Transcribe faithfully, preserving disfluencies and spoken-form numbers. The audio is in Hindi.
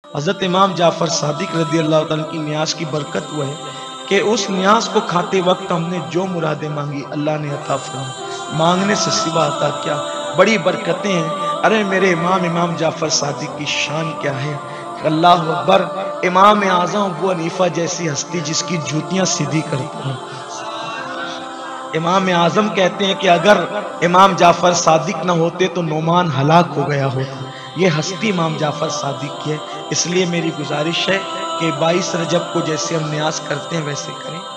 हज़रत इमाम जाफ़र सादिक रज़ी अल्लाह तआला की न्याज की बरकत हुआ है कि उस न्याज को खाते वक्त हमने जो मुरादें मांगी अल्लाह ने अता फरमाई। मांगने से सिवा अता क्या, बड़ी बरकतें हैं। अरे मेरे इमाम इमाम जाफ़र सादिक की शान क्या है, अल्लाह अकबर। इमाम आज़म अबू हनीफा जैसी हस्ती जिसकी जूतियां सीधी करता हूँ। इमाम आज़म कहते हैं कि अगर इमाम जाफ़र सादिक न होते तो नोमान हलाक हो गया होता। ये हस्ती इमाम जाफ़र सादिक की है। इसलिए मेरी गुजारिश है कि बाईस रजब को जैसे हम न्याज़ करते हैं वैसे करें।